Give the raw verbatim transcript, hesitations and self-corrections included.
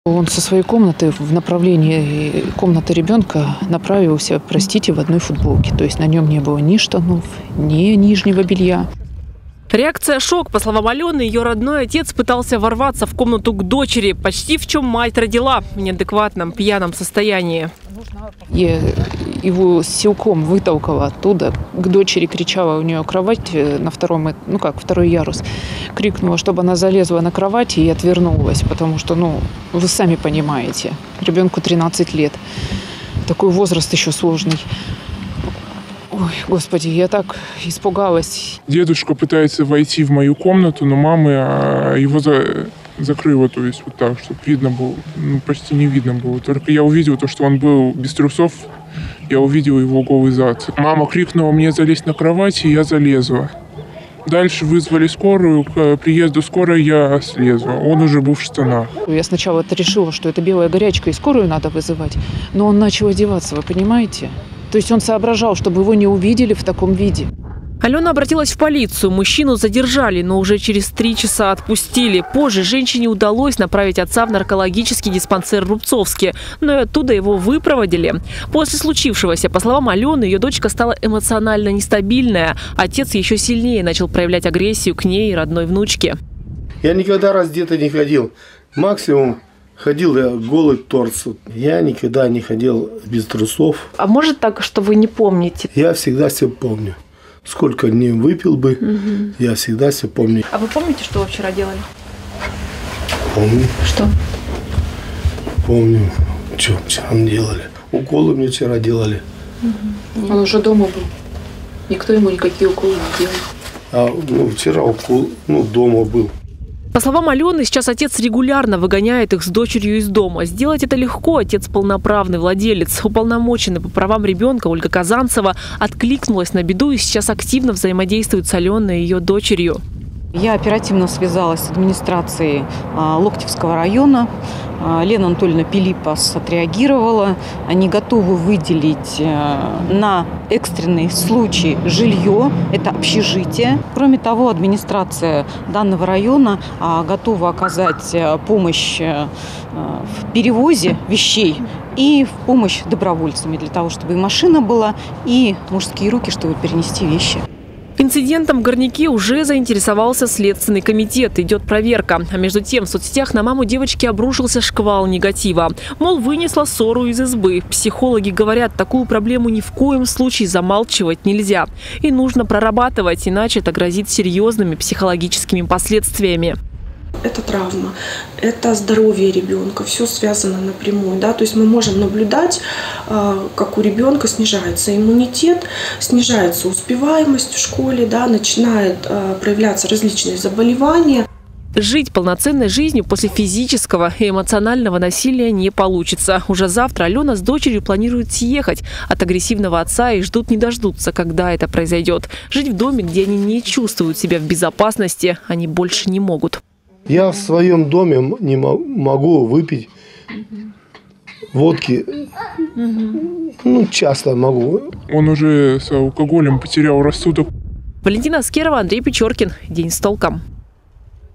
Он со своей комнаты в направлении комнаты ребенка направился, простите, в одной футболке. То есть на нем не было ни штанов, ни нижнего белья. Реакция шок. По словам Алены, ее родной отец пытался ворваться в комнату к дочери, почти в чем мать родила, в неадекватном пьяном состоянии. Я его силком вытолкала оттуда. К дочери кричала, у нее кровать на втором, ну как, второй ярус. Крикнула, чтобы она залезла на кровать и отвернулась, потому что, ну, вы сами понимаете, ребенку тринадцать лет. Такой возраст еще сложный. Ой, Господи, я так испугалась. Дедушка пытается войти в мою комнату, но мама его за... закрыла, то есть вот так, чтобы видно было, ну, почти не видно было. Только я увидел то, что он был без трусов, я увидел его голый зад. Мама крикнула мне залезть на кровать, и я залезла. Дальше вызвали скорую, к приезду скорой я слезла, он уже был в штанах. Я сначала решила, что это белая горячка и скорую надо вызывать, но он начал одеваться, вы понимаете? То есть он соображал, чтобы его не увидели в таком виде. Алена обратилась в полицию. Мужчину задержали, но уже через три часа отпустили. Позже женщине удалось направить отца в наркологический диспансер Рубцовский, но и оттуда его выпроводили. После случившегося, по словам Алены, ее дочка стала эмоционально нестабильная. Отец еще сильнее начал проявлять агрессию к ней и родной внучке. Я никогда раздетый не ходил. Максимум ходил я голый торс. Я никогда не ходил без трусов. А может так, что вы не помните? Я всегда все помню. Сколько дней выпил бы, угу. Я всегда все помню. А вы помните, что вы вчера делали? Помню. Что? Помню, что вчера делали. Уколы мне вчера делали. Угу. Он уже дома был. Никто ему никакие уколы не делал. А ну, вчера укол, ну, дома был. По словам Алены, сейчас отец регулярно выгоняет их с дочерью из дома. Сделать это легко. Отец полноправный владелец. Уполномоченный по правам ребенка Ольга Казанцева откликнулась на беду и сейчас активно взаимодействует с Аленой и ее дочерью. Я оперативно связалась с администрацией Локтевского района. Лена Анатольевна Пилипас отреагировала. Они готовы выделить на экстренный случай жилье. Это общежитие. Кроме того, администрация данного района готова оказать помощь в перевозе вещей и в помощь добровольцами для того, чтобы и машина была, и мужские руки, чтобы перенести вещи. Инцидентом в Горняке уже заинтересовался Следственный комитет. Идет проверка. А между тем в соцсетях на маму девочки обрушился шквал негатива. Мол, вынесла ссору из избы. Психологи говорят, такую проблему ни в коем случае замалчивать нельзя. И нужно прорабатывать, иначе это грозит серьезными психологическими последствиями. Это травма, это здоровье ребенка, все связано напрямую. Да? То есть мы можем наблюдать, как у ребенка снижается иммунитет, снижается успеваемость в школе, да? Начинают проявляться различные заболевания. Жить полноценной жизнью после физического и эмоционального насилия не получится. Уже завтра Алена с дочерью планирует съехать от агрессивного отца и ждут не дождутся, когда это произойдет. Жить в доме, где они не чувствуют себя в безопасности, они больше не могут. Я в своем доме не могу выпить водки. Ну, часто могу. Он уже с алкоголем потерял рассудок. Валентина Аскерова, Андрей Печоркин. День с толком.